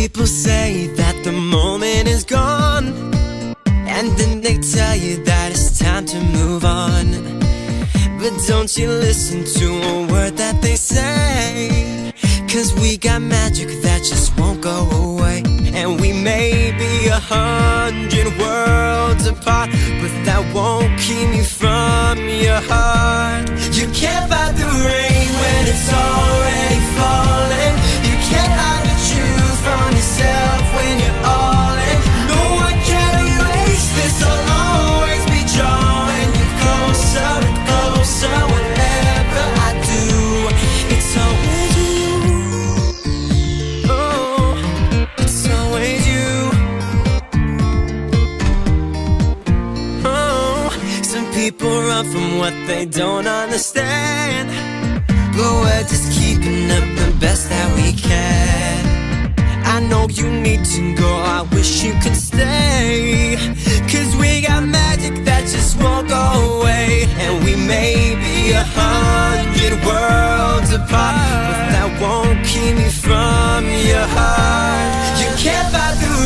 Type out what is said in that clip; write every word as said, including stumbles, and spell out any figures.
People say that the moment is gone, and then they tell you that it's time to move on. But don't you listen to a word that they say, 'cause we got magic that just won't go away. And we may be a hundred worlds apart, but that won't keep me from your heart. You can't fight the rain when it's already falling. You can't hide the truth from yourself when you're all in. No one can erase this, I'll always be drawing you closer and closer. Whatever I do, it's always you. Oh, it's always you. Oh, some people run from what they don't understand, but we're just keeping up the best that we can. I know you need to go, I wish you could stay, 'cause we got magic that just won't go away. And we may be a hundred worlds apart, but that won't keep me from your heart. You can't fight the